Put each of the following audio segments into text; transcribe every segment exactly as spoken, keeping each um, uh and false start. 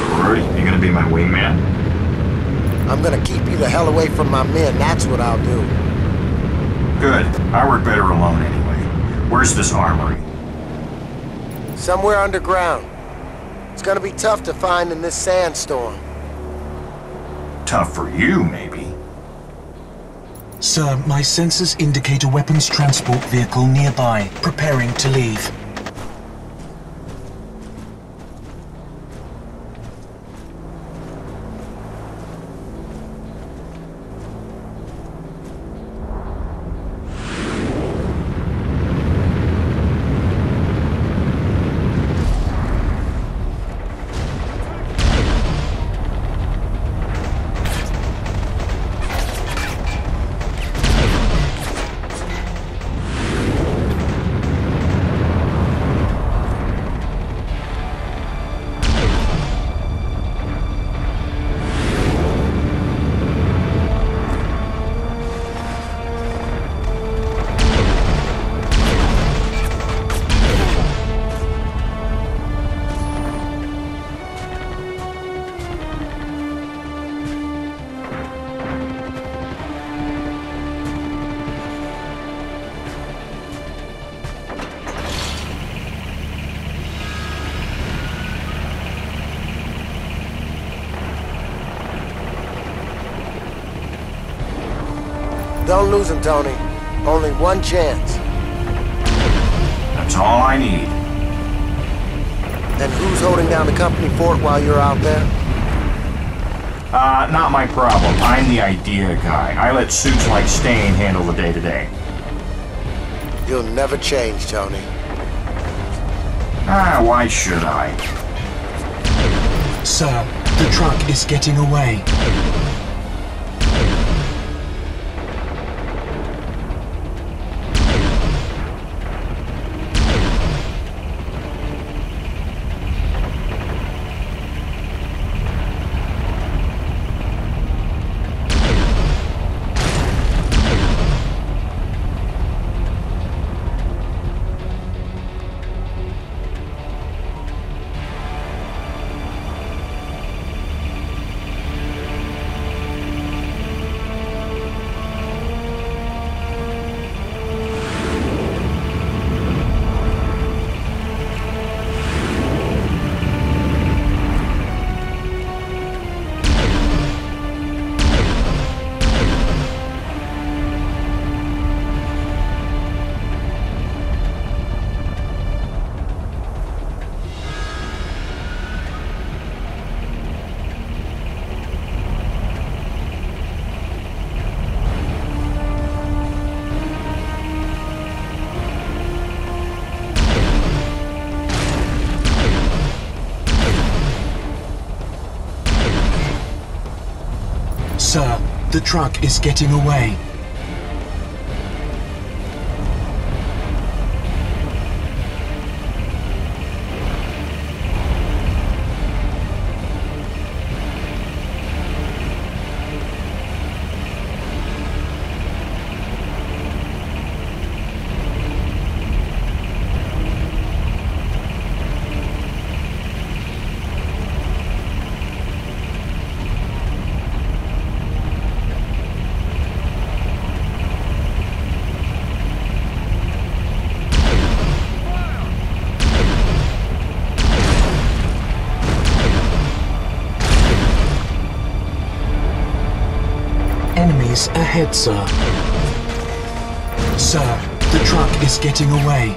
Rudy, you gonna be my wingman? I'm gonna keep you the hell away from my men, that's what I'll do. Good. I work better alone anyway. Where's this armory? Somewhere underground. It's gonna be tough to find in this sandstorm. Tough for you, maybe. Sir, my sensors indicate a weapons transport vehicle nearby, preparing to leave. Don't lose him, Tony. Only one chance. That's all I need. And who's holding down the company fort while you're out there? Uh, not my problem. I'm the idea guy. I let suits like Stain handle the day-to-day. You'll never change, Tony. Ah, why should I? Sir, the truck is getting away. Sir, the truck is getting away. Enemies ahead, sir. Sir, the truck is getting away.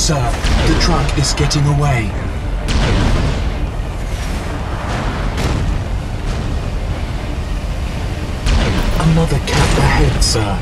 Sir, the truck is getting away. Another cab ahead, sir.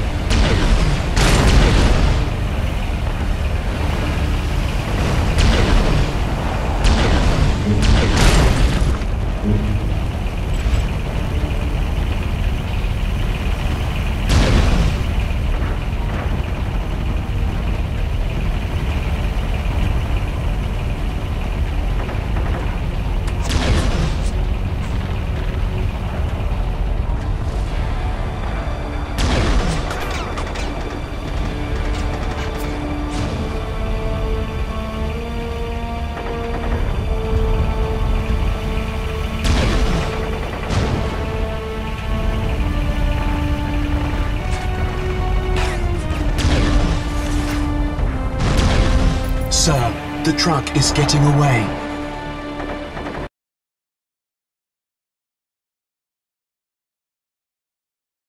Sir, the truck is getting away.